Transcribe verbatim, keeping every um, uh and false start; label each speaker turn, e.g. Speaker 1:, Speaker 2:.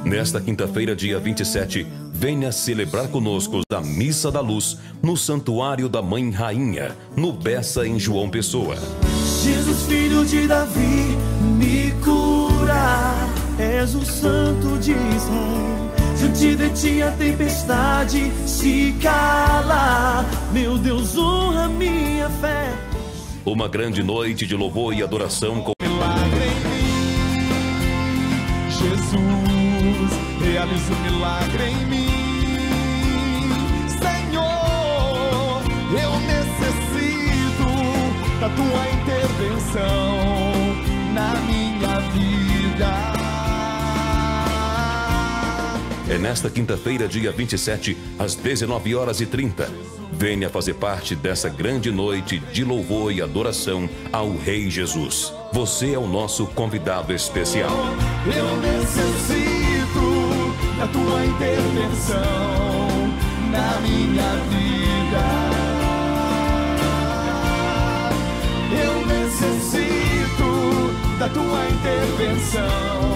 Speaker 1: Nesta quinta-feira, dia vinte e sete, venha celebrar conosco a Missa da Luz no Santuário da Mãe Rainha, no Bessa, em João Pessoa.
Speaker 2: Jesus, filho de Davi, me cura, és o Santo de Israel. Diante de ti a tempestade se cala, meu Deus, honra minha fé.
Speaker 1: Uma grande noite de louvor e adoração com
Speaker 3: milagre em mim, Jesus, realiza um milagre em mim, Senhor, eu necessito da tua intervenção na minha vida.
Speaker 1: É nesta quinta-feira, dia vinte e sete, às dezenove horas e trinta. Venha fazer parte dessa grande noite de louvor e adoração ao Rei Jesus. Você é o nosso convidado especial.
Speaker 3: Eu necessito da tua intervenção na minha vida. Eu necessito da tua intervenção